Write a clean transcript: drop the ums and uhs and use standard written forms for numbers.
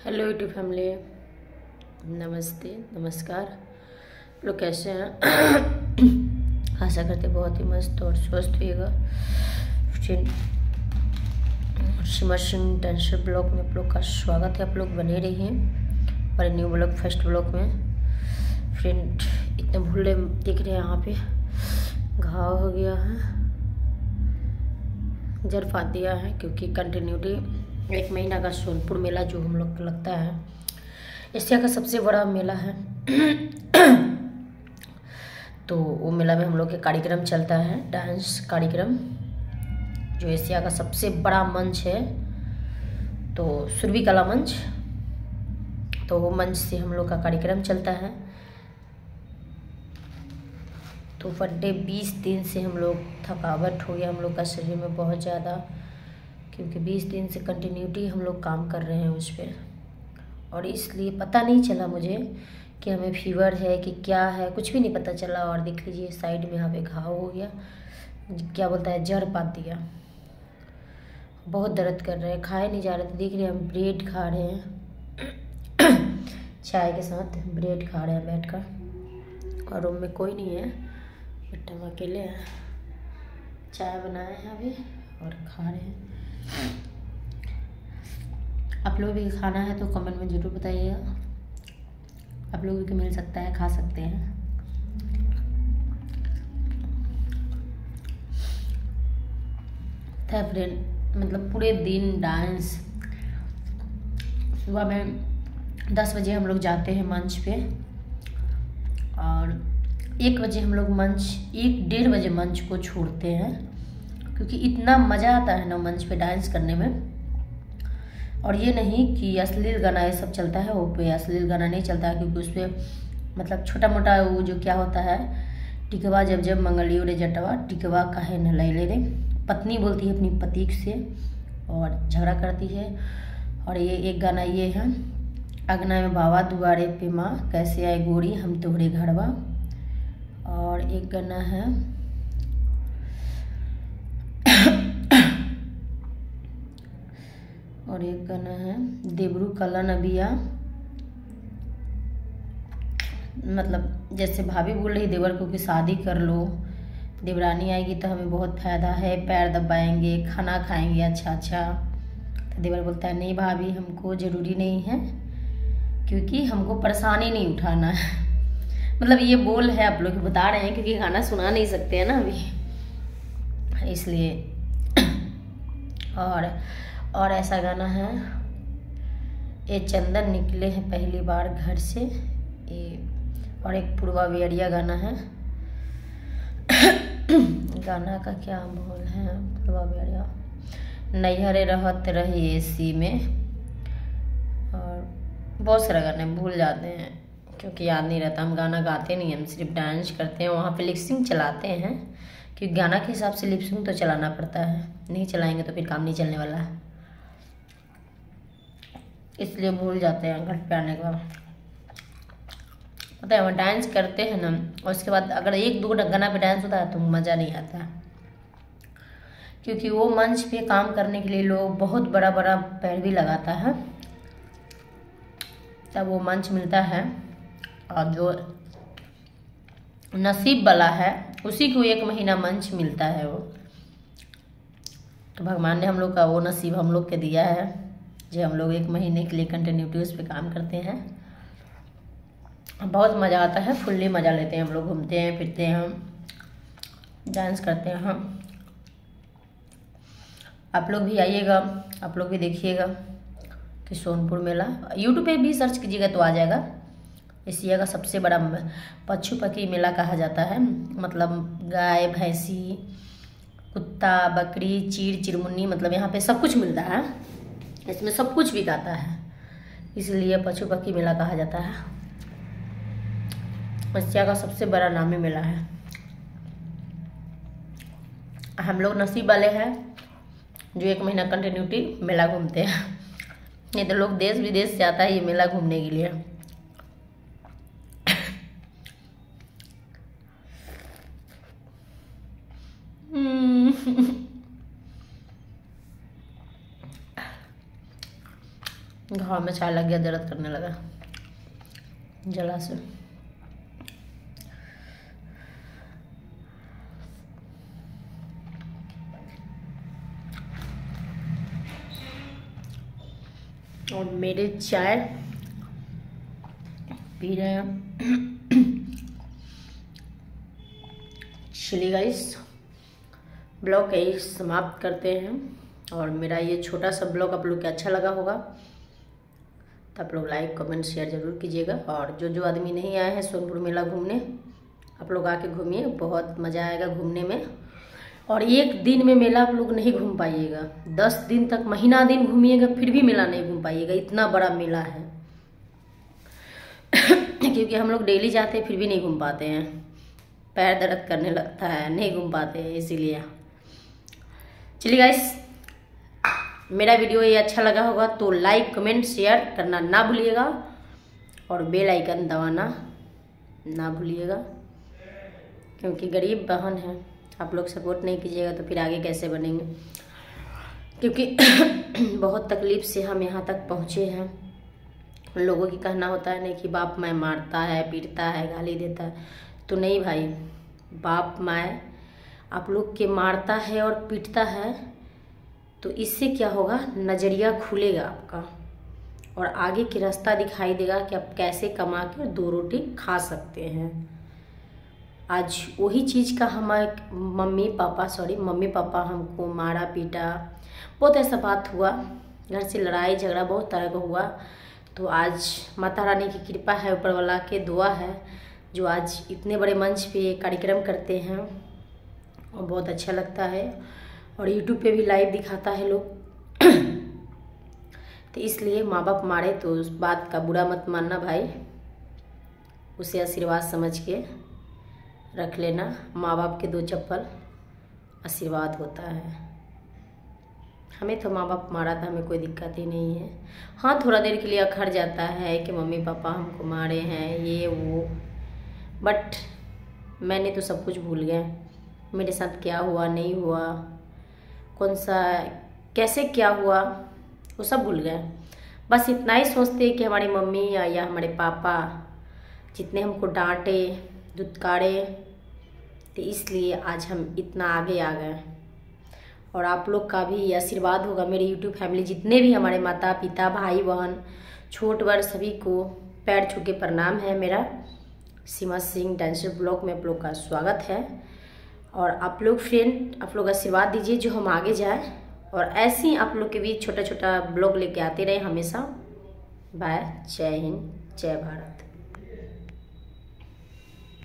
Hello YouTube family, नमस्ते नमस्कार। लोग कैसे हैं? आशा करते बहुत ही मस्त और स्वस्थ होइएगा। सिमर सिंह टेंशन ब्लॉग में आप लोग का स्वागत है। आप लोग बने रहिए हमारे न्यू ब्लॉग फर्स्ट ब्लॉग में। फ्रेंड इतने भूले दिख रहे हैं, यहाँ पे घाव हो गया है, जर फाड़ दिया है, क्योंकि कंटिन्यूटी 1 महीना का सोनपुर मेला जो हम लोग का लगता है, एशिया का सबसे बड़ा मेला है। तो वो मेला में हम लोग के कार्यक्रम चलता है, डांस कार्यक्रम, जो एशिया का सबसे बड़ा मंच है, तो सुरभि कला मंच। तो वो मंच से हम लोग का कार्यक्रम चलता है। तो बर्थडे 20 दिन से हम लोग थकावट हो गया हम लोग का शरीर में बहुत ज़्यादा, क्योंकि 20 दिन से कंटिन्यूटी हम लोग काम कर रहे हैं उस पर, और इसलिए पता नहीं चला मुझे कि हमें फीवर है कि क्या है, कुछ भी नहीं पता चला। और देख लीजिए साइड में यहाँ पे घाव हो गया, क्या बोलता है, जड़ पात दिया, बहुत दर्द कर रहे हैं, खाए नहीं जा रहे थे। देख रहे हैं हम ब्रेड खा रहे हैं चाय के साथ ब्रेड खा रहे हैं बैठ कर, और रूम में कोई नहीं है, बट हम अकेले हैं। चाय बनाए हैं अभी और खा रहे हैं। आप लोग भी खाना है तो कमेंट में ज़रूर बताइएगा, आप लोग भी मिल सकता है, खा सकते हैं। था फ्रेंड, मतलब पूरे दिन डांस। सुबह में 10 बजे हम लोग जाते हैं मंच पे, और 1 बजे हम लोग मंच, 1-1:30 बजे मंच को छोड़ते हैं, क्योंकि इतना मज़ा आता है ना मंच पे डांस करने में। और ये नहीं कि अश्लील गाना ये सब चलता है, वो पे अश्लील गाना नहीं चलता है, क्योंकि उस पर मतलब छोटा मोटा वो जो क्या होता है, टिकवा जब जब मंगलियो रे जटवा, टिकवा काहे न लैले रे, पत्नी बोलती है अपनी पति से और झगड़ा करती है। और ये एक गाना ये है, अगना में बाबा दुआरे पे माँ, कैसे आए गोरी हम तोहरे घरवा। और एक गाना है और एक गाना है देवरू कला नबिया, मतलब जैसे भाभी बोल रही देवर को कि शादी कर लो, देवरानी आएगी तो हमें बहुत फ़ायदा है, पैर दबाएंगे, खाना खाएंगे अच्छा अच्छा। तो देवर बोलता है नहीं भाभी, हमको ज़रूरी नहीं है, क्योंकि हमको परेशानी नहीं उठाना है। मतलब ये बोल है, आप लोग बता रहे हैं, क्योंकि गाना सुना नहीं सकते हैं ना अभी, इसलिए। और ऐसा गाना है, ये चंदन निकले हैं पहली बार घर से, ये। और एक पूर्वा बेरिया गाना है गाना का क्या बोल है, पूर्वा बेरिया, नैहरे रहत रही एसी में। और बहुत सारा गाने भूल जाते हैं, क्योंकि याद नहीं रहता। हम गाना गाते नहीं, हम सिर्फ डांस करते हैं, वहाँ पे लिपसिंग चलाते हैं, क्योंकि गाना के हिसाब से लिपसिंग तो चलाना पड़ता है, नहीं चलाएंगे तो फिर काम नहीं चलने वाला है, इसलिए भूल जाते हैं घर पे आने के बाद। पता है हम डांस करते हैं ना, और उसके बाद अगर 1-2 गाना पे डांस होता है तो मज़ा नहीं आता है, क्योंकि वो मंच पे काम करने के लिए लोग बहुत बड़ा बड़ा पैरवी लगाता है, तब वो मंच मिलता है। और जो नसीब वाला है उसी को 1 महीना मंच मिलता है वो। तो भगवान ने हम लोग का वो नसीब हम लोग के दिया है, जो हम लोग 1 महीने के लिए कंटिन्यूटी उस पर काम करते हैं। बहुत मज़ा आता है, फुल्ली मज़ा लेते हैं हम लोग, घूमते हैं फिरते हैं, डांस करते हैं हम। आप लोग भी आइएगा, आप लोग भी देखिएगा कि सोनपुर मेला यूट्यूब पे भी सर्च कीजिएगा तो आ जाएगा। एशिया का सबसे बड़ा पशु पक्षी मेला कहा जाता है, मतलब गाय भैंसी कुत्ता बकरी चीड़ चिरमुन्नी, मतलब यहाँ पे सब कुछ मिलता है, इसमें सब कुछ बिकाता है, इसलिए पशु पक्षी मेला कहा जाता है। एशिया का सबसे बड़ा नामी मेला है। हम लोग नसीब वाले हैं जो 1 महीना कंटिन्यूटी मेला घूमते हैं, नहीं तो लोग देश विदेश से आता है ये मेला घूमने के लिए। घाव में चाय लग गया, दर्द करने लगा जला से। और मेरे चाय पी रहे हैं। चलिए गाइस, ब्लॉग यही समाप्त करते हैं। और मेरा ये छोटा सा ब्लॉग आप लोग को अच्छा लगा होगा तो आप लोग लाइक कमेंट शेयर ज़रूर कीजिएगा। और जो आदमी नहीं आए हैं सोनपुर मेला घूमने, आप लोग आके घूमिए, बहुत मज़ा आएगा घूमने में। और एक दिन में मेला आप लोग नहीं घूम पाइएगा, 10 दिन तक महीना दिन घूमिएगा फिर भी मेला नहीं घूम पाइएगा, इतना बड़ा मेला है। क्योंकि हम लोग डेली जाते हैं फिर भी नहीं घूम पाते हैं, पैर दर्द करने लगता है, नहीं घूम पाते हैं इसीलिए। चलिए गाइस, मेरा वीडियो ये अच्छा लगा होगा तो लाइक कमेंट शेयर करना ना भूलिएगा और बेल आइकन दबाना ना भूलिएगा, क्योंकि गरीब बहन है, आप लोग सपोर्ट नहीं कीजिएगा तो फिर आगे कैसे बनेंगे। क्योंकि बहुत तकलीफ से हम यहाँ तक पहुँचे हैं। लोगों की कहना होता है नहीं कि बाप माँ मारता है, पीटता है, गाली देता है, तो नहीं भाई, बाप माँ आप लोग के मारता है और पीटता है तो इससे क्या होगा, नज़रिया खुलेगा आपका और आगे की रास्ता दिखाई देगा कि आप कैसे कमा के 2 रोटी खा सकते हैं। आज वही चीज़ का हमारे मम्मी पापा हमको मारा पीटा, बहुत ऐसा बात हुआ, घर से लड़ाई झगड़ा बहुत तरह का हुआ। तो आज माता रानी की कृपा है, ऊपर वाला के दुआ है, जो आज इतने बड़े मंच पे कार्यक्रम करते हैं और बहुत अच्छा लगता है। और यूट्यूब पे भी लाइव दिखाता है लोग। तो इसलिए माँ बाप मारे तो उस बात का बुरा मत मानना भाई, उसे आशीर्वाद समझ के रख लेना। माँ बाप के 2 चप्पल आशीर्वाद होता है। हमें तो माँ बाप मारा था, हमें कोई दिक्कत ही नहीं है। हाँ, थोड़ा देर के लिए अखड़ जाता है कि मम्मी पापा हमको मारे हैं ये वो, बट मैंने तो सब कुछ भूल गया, मेरे साथ क्या हुआ नहीं हुआ, कौन सा कैसे क्या हुआ वो सब भूल गए। बस इतना ही सोचते कि हमारी मम्मी या हमारे पापा जितने हमको डांटे धुतकारे, तो इसलिए आज हम इतना आगे आ गए। और आप लोग का भी आशीर्वाद होगा, मेरे यूट्यूब फैमिली जितने भी हमारे माता पिता भाई बहन छोट बड़ सभी को पैर छू के प्रणाम है। मेरा सीमा सिंह डांसर ब्लॉग में आप लोग का स्वागत है। और आप लोग फ्रेंड, आप लोग आशीर्वाद दीजिए जो हम आगे जाए, और ऐसे ही आप लोग के बीच छोटा छोटा ब्लॉग लेके आते रहे हमेशा। बाय, जय हिंद, जय भारत।